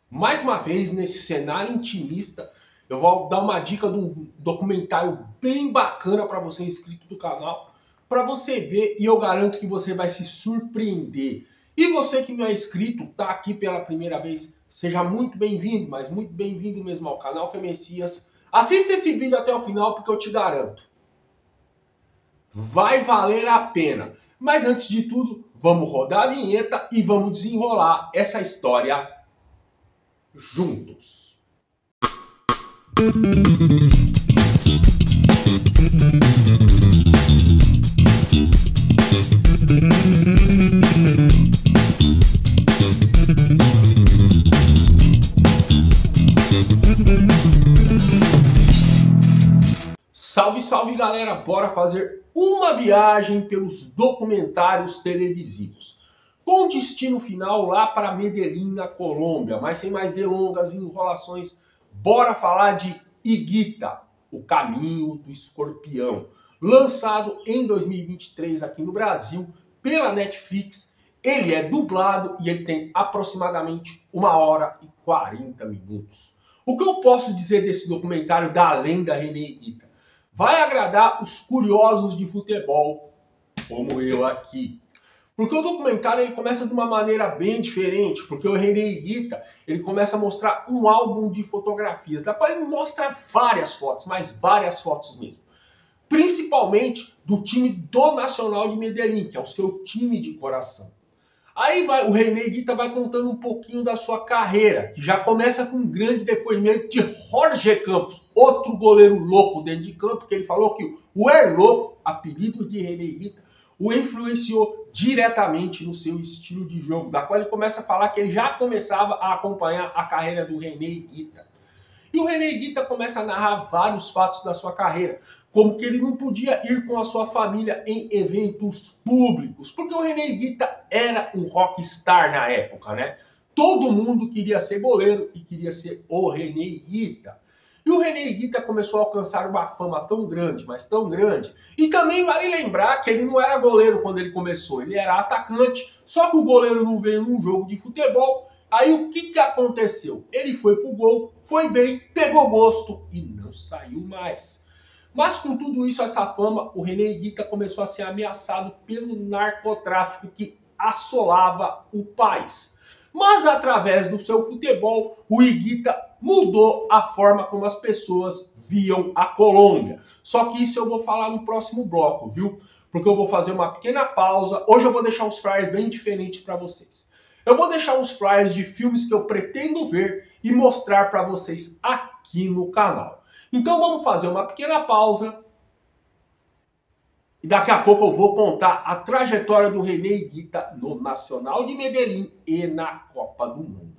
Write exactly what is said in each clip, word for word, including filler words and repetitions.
Mais uma vez, nesse cenário intimista, eu vou dar uma dica de um documentário bem bacana para você inscrito do canal, para você ver, e eu garanto que você vai se surpreender. E você que não é inscrito, está aqui pela primeira vez, seja muito bem-vindo, mas muito bem-vindo mesmo ao canal Fé Messias. Assista esse vídeo até o final porque eu te garanto, vai valer a pena. Mas antes de tudo, vamos rodar a vinheta e vamos desenrolar essa história juntos. Salve, salve galera, bora fazer uma viagem pelos documentários televisivos, com destino final lá para Medellín, na Colômbia. Mas sem mais delongas e enrolações, bora falar de Higuita, o Caminho do Escorpião, lançado em dois mil e vinte e três aqui no Brasil pela Netflix. Ele é dublado e ele tem aproximadamente uma hora e quarenta minutos. O que eu posso dizer desse documentário da lenda René Higuita? Vai agradar os curiosos de futebol, como eu aqui. Porque o documentário ele começa de uma maneira bem diferente, porque o René Higuita ele começa a mostrar um álbum de fotografias, da qual ele mostra várias fotos, mas várias fotos mesmo. Principalmente do time do Nacional de Medellín, que é o seu time de coração. Aí vai, o René Higuita vai contando um pouquinho da sua carreira, que já começa com um grande depoimento de Jorge Campos, outro goleiro louco dentro de campo, que ele falou que o Er Louco, apelido de René Higuita, o influenciou diretamente no seu estilo de jogo, da qual ele começa a falar que ele já começava a acompanhar a carreira do René Higuita. E o René Higuita começa a narrar vários fatos da sua carreira, como que ele não podia ir com a sua família em eventos públicos, porque o René Higuita era um rockstar na época, né? Todo mundo queria ser goleiro e queria ser o René Higuita. E o René Higuita começou a alcançar uma fama tão grande, mas tão grande. E também vale lembrar que ele não era goleiro quando ele começou, ele era atacante, só que o goleiro não veio num jogo de futebol. Aí o que, que aconteceu? Ele foi pro gol, foi bem, pegou gosto e não saiu mais. Mas com tudo isso, essa fama, o René Higuita começou a ser ameaçado pelo narcotráfico que assolava o país. Mas através do seu futebol, o Higuita mudou a forma como as pessoas viam a Colômbia. Só que isso eu vou falar no próximo bloco, viu? Porque eu vou fazer uma pequena pausa. Hoje eu vou deixar uns flyers bem diferentes para vocês. Eu vou deixar uns flyers de filmes que eu pretendo ver e mostrar para vocês aqui no canal. Então vamos fazer uma pequena pausa e daqui a pouco eu vou contar a trajetória do René Higuita no Nacional de Medellín e na Copa do Mundo.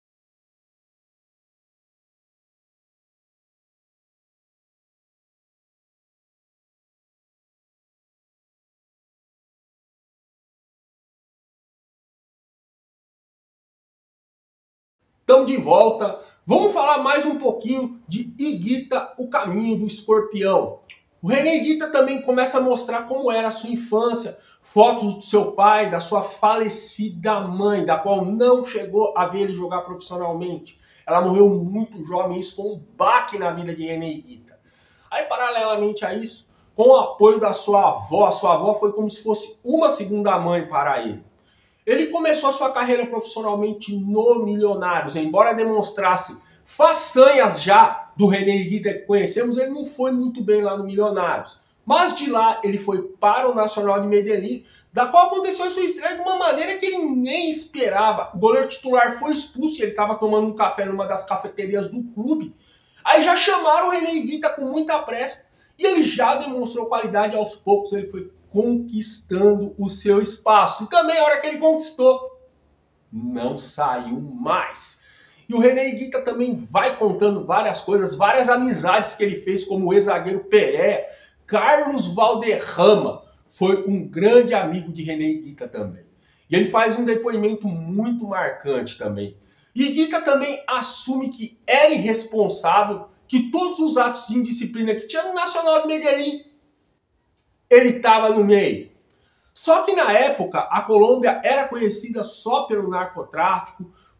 Estamos de volta. Vamos falar mais um pouquinho de Higuita, o Caminho do Escorpião. O René Higuita também começa a mostrar como era a sua infância, fotos do seu pai, da sua falecida mãe, da qual não chegou a ver ele jogar profissionalmente. Ela morreu muito jovem, isso foi um baque na vida de René Higuita. Aí, paralelamente a isso, com o apoio da sua avó, a sua avó foi como se fosse uma segunda mãe para ele. Ele começou a sua carreira profissionalmente no Milionários, embora demonstrasse façanhas já do René Higuita que conhecemos, ele não foi muito bem lá no Milionários. Mas de lá ele foi para o Nacional de Medellín, da qual aconteceu a sua estreia de uma maneira que ele nem esperava. O goleiro titular foi expulso e ele estava tomando um café numa das cafeterias do clube. Aí já chamaram o René Higuita com muita pressa e ele já demonstrou qualidade. Aos poucos ele foi conquistando o seu espaço. E também a hora que ele conquistou, não saiu mais. E o René Higuita também vai contando várias coisas, várias amizades que ele fez, como o ex-zagueiro Pelé. Carlos Valderrama foi um grande amigo de René Higuita também. E ele faz um depoimento muito marcante também. E Higuita também assume que era irresponsável, que todos os atos de indisciplina que tinha no Nacional de Medellín, ele estava no meio. Só que na época a Colômbia era conhecida só pelo narcotráfico,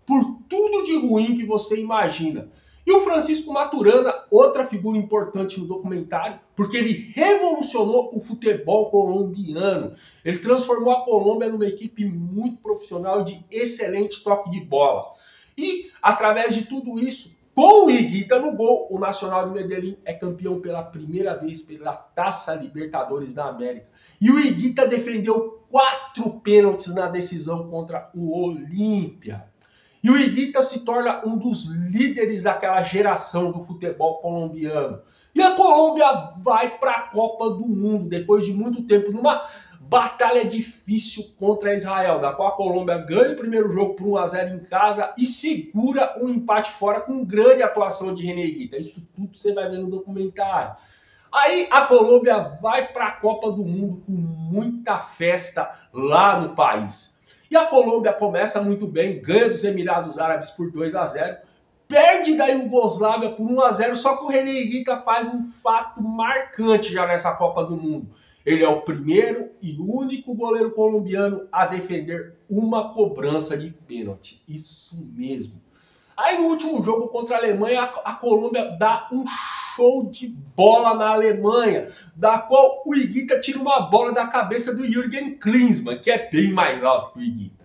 por tudo de ruim que você imagina. E o Francisco Maturana, outra figura importante no documentário, porque ele revolucionou o futebol colombiano. Ele transformou a Colômbia numa equipe muito profissional de excelente toque de bola. E, através de tudo isso, com o Higuita no gol, o Nacional de Medellín é campeão pela primeira vez pela Taça Libertadores da América. E o Higuita defendeu quatro pênaltis na decisão contra o Olímpia. E o Higuita se torna um dos líderes daquela geração do futebol colombiano. E a Colômbia vai para a Copa do Mundo, depois de muito tempo, numa batalha difícil contra Israel, da qual a Colômbia ganha o primeiro jogo por um a zero em casa e segura um empate fora com grande atuação de René Higuita. Isso tudo você vai ver no documentário. Aí a Colômbia vai para a Copa do Mundo com muita festa lá no país. E a Colômbia começa muito bem, ganha dos Emirados Árabes por dois a zero, perde da Iugoslávia por um a zero, só que o René Higuita faz um fato marcante já nessa Copa do Mundo. Ele é o primeiro e único goleiro colombiano a defender uma cobrança de pênalti. Isso mesmo. Aí no último jogo contra a Alemanha, a, a Colômbia dá um show de bola na Alemanha, da qual o Higuita tira uma bola da cabeça do Jürgen Klinsmann, que é bem mais alto que o Higuita.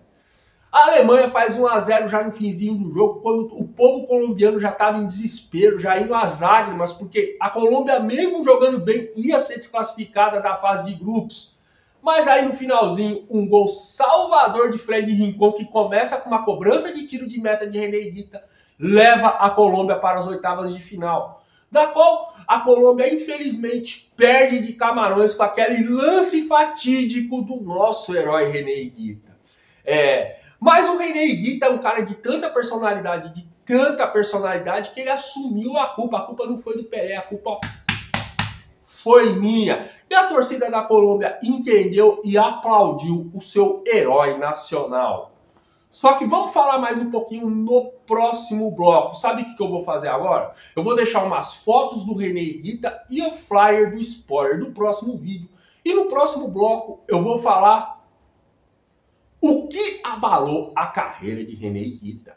A Alemanha faz um a zero já no finzinho do jogo, quando o povo colombiano já estava em desespero, já indo às lágrimas, porque a Colômbia, mesmo jogando bem, ia ser desclassificada da fase de grupos. Mas aí no finalzinho, um gol salvador de Freddy Rincón, que começa com uma cobrança de tiro de meta de René Higuita, leva a Colômbia para as oitavas de final, da qual a Colômbia, infelizmente, perde de Camarões com aquele lance fatídico do nosso herói René Higuita. É, mas o René Higuita é um cara de tanta personalidade, de tanta personalidade, que ele assumiu a culpa. A culpa não foi do Pelé, a culpa foi minha. E a torcida da Colômbia entendeu e aplaudiu o seu herói nacional. Só que vamos falar mais um pouquinho no próximo bloco. Sabe o que eu vou fazer agora? Eu vou deixar umas fotos do René Higuita e o flyer do spoiler do próximo vídeo. E no próximo bloco eu vou falar o que abalou a carreira de René Higuita.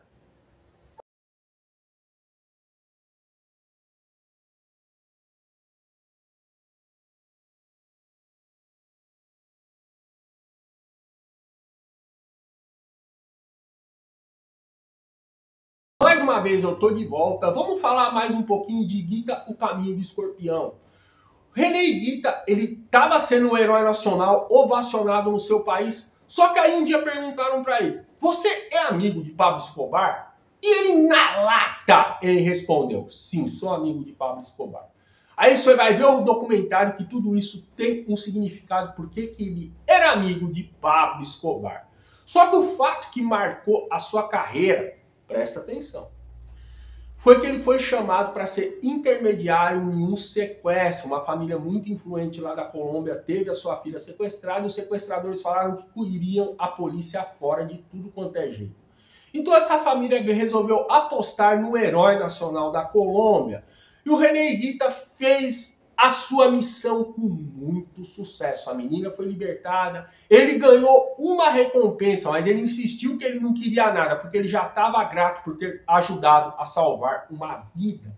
Mais uma vez eu tô de volta. Vamos falar mais um pouquinho de Higuita, o caminho do escorpião. René Higuita, ele estava sendo um herói nacional, ovacionado no seu país. Só que aí um dia perguntaram para ele: você é amigo de Pablo Escobar? E ele, na lata, ele respondeu: sim, sou amigo de Pablo Escobar. Aí você vai ver o documentário que tudo isso tem um significado, porque que ele era amigo de Pablo Escobar. Só que o fato que marcou a sua carreira, presta atenção, foi que ele foi chamado para ser intermediário em um sequestro. Uma família muito influente lá da Colômbia teve a sua filha sequestrada e os sequestradores falaram que iriam a polícia fora de tudo quanto é jeito. Então essa família resolveu apostar no herói nacional da Colômbia. E o René Higuita fez a sua missão com muito sucesso. A menina foi libertada, ele ganhou uma recompensa, mas ele insistiu que ele não queria nada, porque ele já estava grato por ter ajudado a salvar uma vida.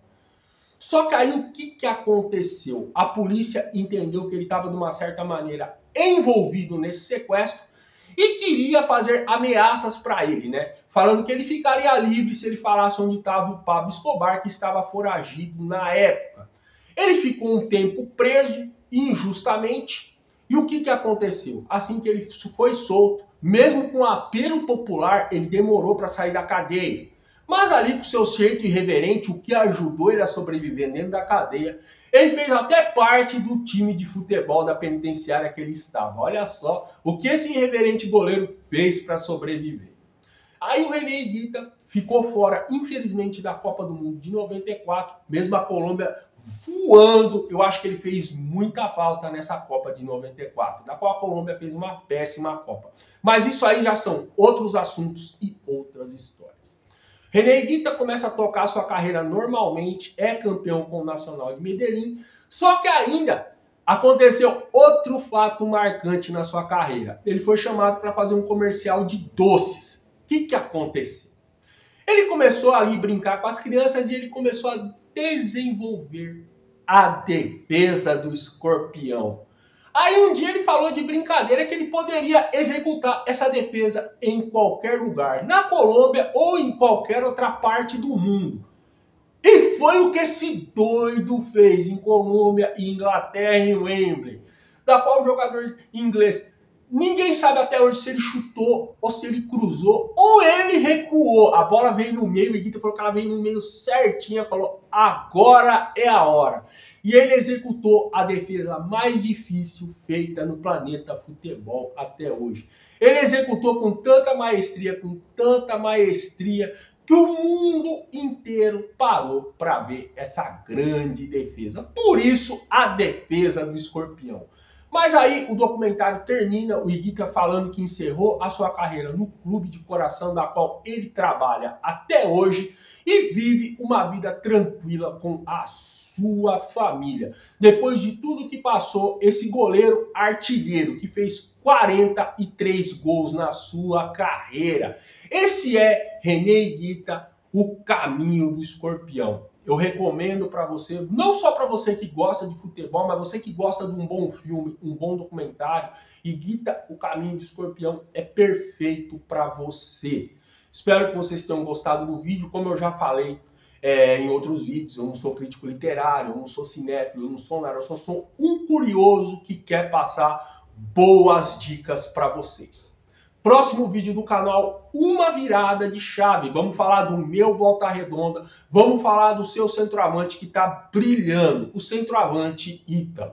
Só que aí o que, que aconteceu? A polícia entendeu que ele estava, de uma certa maneira, envolvido nesse sequestro e queria fazer ameaças para ele, né? Falando que ele ficaria livre se ele falasse onde estava o Pablo Escobar, que estava foragido na época. Ele ficou um tempo preso injustamente. E o que, que aconteceu? Assim que ele foi solto, mesmo com apelo popular, ele demorou para sair da cadeia. Mas ali, com seu jeito irreverente, o que ajudou ele a sobreviver dentro da cadeia, ele fez até parte do time de futebol da penitenciária que ele estava. Olha só o que esse irreverente goleiro fez para sobreviver. Aí o René Higuita ficou fora, infelizmente, da Copa do Mundo de noventa e quatro, mesmo a Colômbia voando. Eu acho que ele fez muita falta nessa Copa de noventa e quatro, da qual a Colômbia fez uma péssima Copa. Mas isso aí já são outros assuntos e outras histórias. René Higuita começa a tocar sua carreira normalmente, é campeão com o Nacional de Medellín, só que ainda aconteceu outro fato marcante na sua carreira. Ele foi chamado para fazer um comercial de doces. O que, que aconteceu? Ele começou ali a brincar com as crianças e ele começou a desenvolver a defesa do escorpião. Aí um dia ele falou de brincadeira que ele poderia executar essa defesa em qualquer lugar, na Colômbia ou em qualquer outra parte do mundo. E foi o que esse doido fez em Colômbia e Inglaterra, em Wembley, da qual o jogador inglês, ninguém sabe até hoje se ele chutou ou se ele cruzou ou ele recuou. A bola veio no meio, o Higuita falou que ela veio no meio certinha, falou agora é a hora. E ele executou a defesa mais difícil feita no planeta futebol até hoje. Ele executou com tanta maestria, com tanta maestria, que o mundo inteiro parou para ver essa grande defesa. Por isso, a defesa do escorpião. Mas aí o documentário termina, o Higuita falando que encerrou a sua carreira no clube de coração da qual ele trabalha até hoje e vive uma vida tranquila com a sua família. Depois de tudo que passou, esse goleiro artilheiro que fez quarenta e três gols na sua carreira. Esse é René Higuita, o caminho do escorpião. Eu recomendo para você, não só para você que gosta de futebol, mas você que gosta de um bom filme, um bom documentário. Higuita, o caminho do escorpião é perfeito para você. Espero que vocês tenham gostado do vídeo. Como eu já falei é, em outros vídeos, eu não sou crítico literário, eu não sou cinéfilo, eu não sou nada, eu só sou um curioso que quer passar boas dicas para vocês. Próximo vídeo do canal, uma virada de chave. Vamos falar do meu Volta Redonda, vamos falar do seu centroavante que está brilhando, o centroavante Ítalo.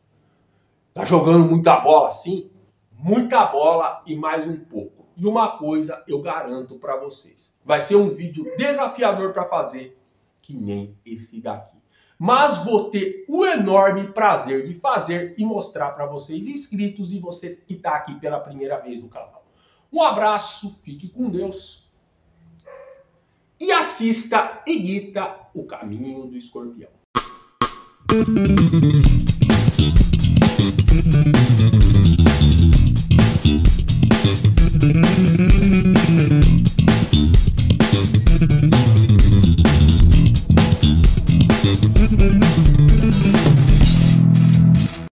Tá jogando muita bola assim? Muita bola e mais um pouco. E uma coisa eu garanto para vocês, vai ser um vídeo desafiador para fazer, que nem esse daqui. Mas vou ter o enorme prazer de fazer e mostrar para vocês inscritos e você que está aqui pela primeira vez no canal. Um abraço, fique com Deus e assista Higuita, o caminho do escorpião.